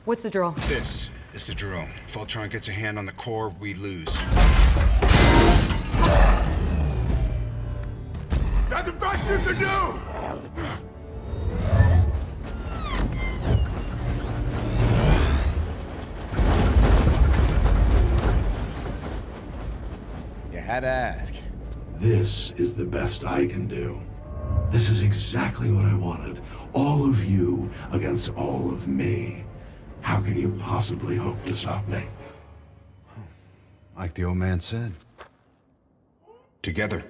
What's the drill? This is the drill. If Ultron gets a hand on the core, we lose. Is that the best you can do? You had to ask. This is the best I can do. This is exactly what I wanted. All of you against all of me. How can you possibly hope to stop me? Like the old man said. Together.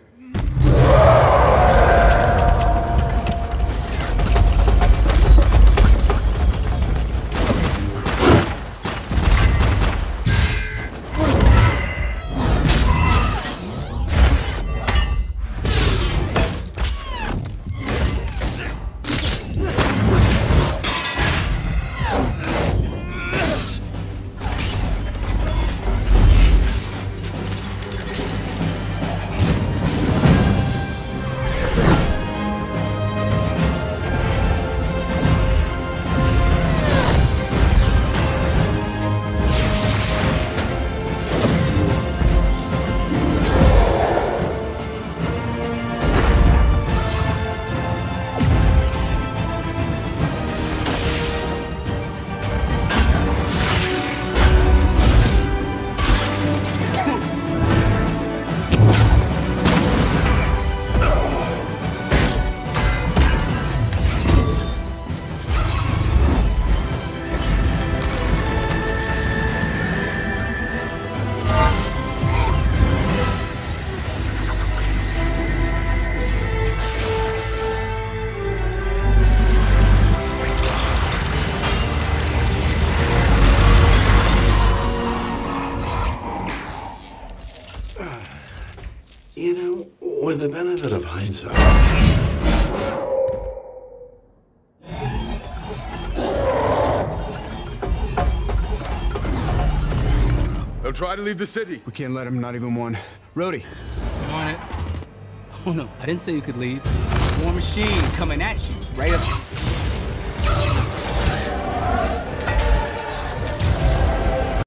You know, with the benefit of hindsight... They'll try to leave the city. We can't let him, not even one. Rhodey. On it. Oh no, I didn't say you could leave. War Machine coming at you, right up.